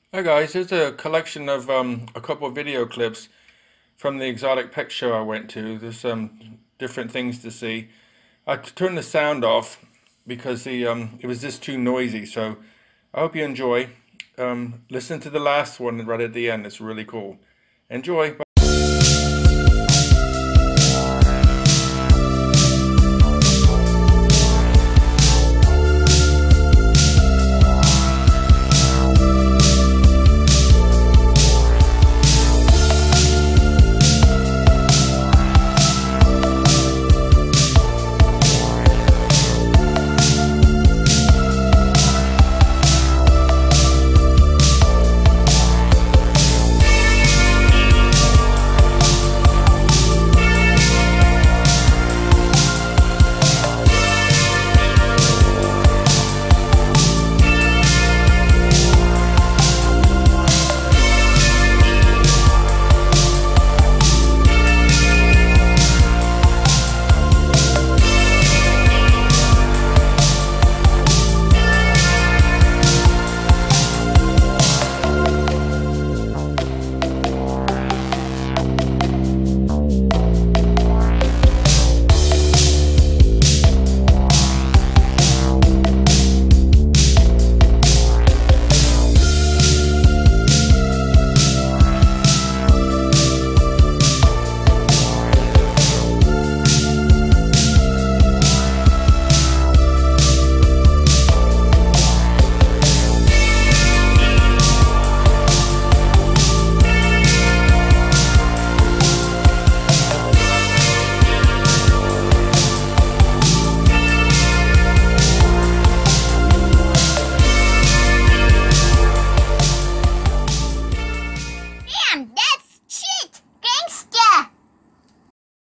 Hi guys, here's a collection of a couple of video clips from the exotic pet show I went to. There's some different things to see. I turned the sound off because it was just too noisy. So I hope you enjoy. Listen to the last one right at the end. It's really cool. Enjoy.